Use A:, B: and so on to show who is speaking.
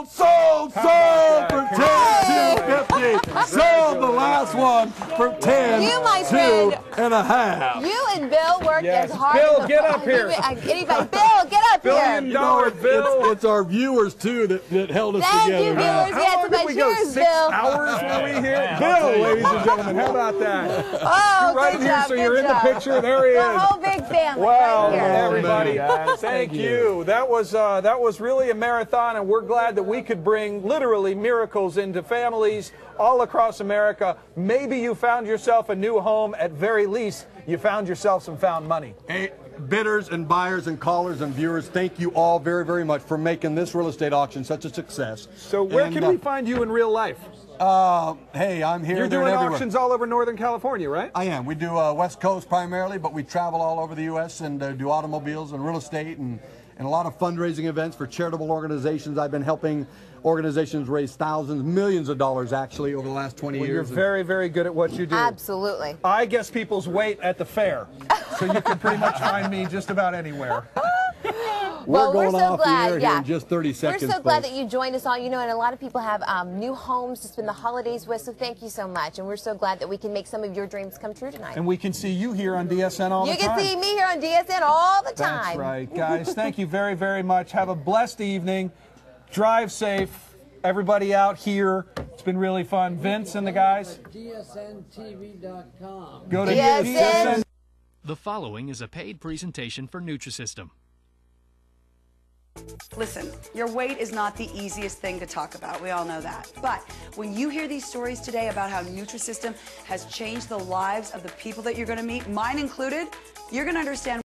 A: Sold for 10,250. Sold the last one for 10,250.
B: You and Bill worked as hard.
C: Bill, get up here.
B: Anybody, Bill, get up here.
C: $1 billion Bill.
A: It's our viewers too that held us
B: Thank
A: together.
B: you, viewers.
C: How long did we go? 6 hours were we here? Bill, ladies and gentlemen, how about that?
B: Oh,
C: right
B: good
C: here,
B: job,
C: so you're in the
B: job.
C: picture. There he is.
B: The whole big family.
C: Wow,
B: right here.
C: everybody,
A: man.
C: thank you. That was really a marathon, and we're glad that we could bring literally miracles into families all across America. Maybe you found yourself a new home. At very least, you found yourself some found money.
A: Hey, bidders and buyers and callers and viewers, thank you all very, very much for making this real estate auction such a success.
C: So where can we find you in real life?
A: Hey, I'm here.
C: You're
A: there,
C: doing
A: and everywhere.
C: auctions all over Northern California, right?
A: I am. We do West Coast primarily, but we travel all over the U.S. and do automobiles and real estate and a lot of fundraising events for charitable organizations. I've been helping organizations raise thousands, millions of dollars actually over the last 20 years.
C: You're very, very good at what you do.
B: Absolutely.
C: I guess people's weight at the fair, so you can pretty much find me just about anywhere.
B: Well,
A: We're going
B: so
A: off
B: glad,
A: the air here in just 30 seconds.
B: We're so glad that you joined us all. You know, and a lot of people have new homes to spend the holidays with, so thank you so much. And we're so glad that we can make some of your dreams come true tonight.
C: And we can see you here on DSN all the time.
B: You can see me here on DSN all the time.
C: That's right, guys. Thank you very, very much. Have a blessed evening. Drive safe. Everybody out here. It's been really fun. Vince and the guys.
D: DSNTV.com.
C: Go to DSN.
E: The following is a paid presentation for Nutrisystem.
F: Listen, your weight is not the easiest thing to talk about. We all know that. But when you hear these stories today about how Nutrisystem has changed the lives of the people that you're going to meet, mine included, you're going to understand